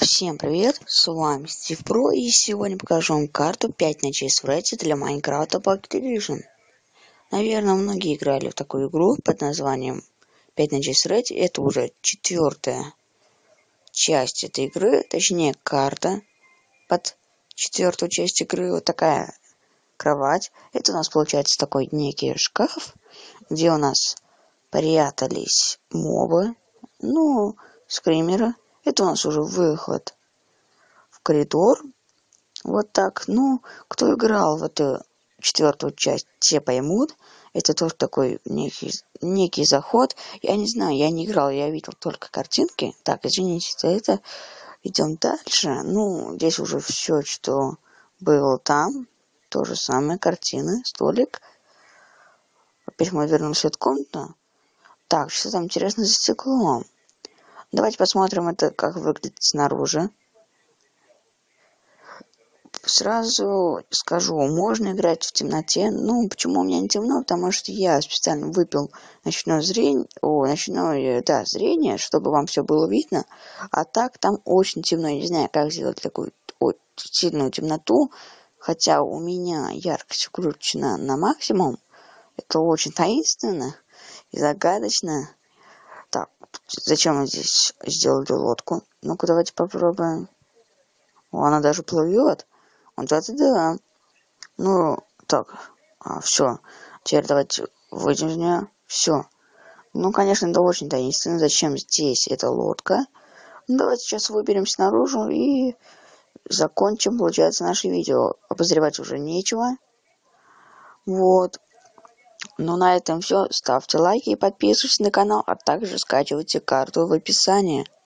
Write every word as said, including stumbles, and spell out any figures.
Всем привет, с вами Стив Про, и сегодня покажу вам карту пять ночей с Фредди для Minecraft Pocket Edition. Наверное, многие играли в такую игру под названием пять ночей с Фредди. Это уже четвертая часть этой игры, точнее карта под четвертую часть игры. Вот такая кровать. Это у нас получается такой некий шкаф, где у нас прятались мобы, ну, скримеры. Это у нас уже выход в коридор. Вот так. Ну, кто играл в эту четвертую часть, те поймут. Это тоже такой некий, некий заход. Я не знаю, я не играл, я видел только картинки. Так, извините за это. Идем дальше. Ну, здесь уже все, что было там. То же самое, картины, столик. Опять мы вернулись в эту комнату. Так, что там интересно за стеклом? Давайте посмотрим это, как выглядит снаружи. Сразу скажу, можно играть в темноте. Ну, почему у меня не темно? Потому что я специально выпил ночное зрение, о, ночное, да, зрение, чтобы вам все было видно. А так там очень темно. Я не знаю, как сделать такую очень сильную темноту. Хотя у меня яркость включена на максимум. Это очень таинственно и загадочно. Так, зачем мы здесь сделали лодку? Ну-ка, давайте попробуем. О, она даже плывет. Вот это да. Ну, так, а, все. Теперь давайте выйдем из нее. Все. Ну, конечно, это очень таинственно. Зачем здесь эта лодка? Ну, давайте сейчас выберемся наружу и закончим, получается, наше видео. Обозревать уже нечего. Вот. Ну, на этом все. Ставьте лайки и подписывайтесь на канал, а также скачивайте карту в описании.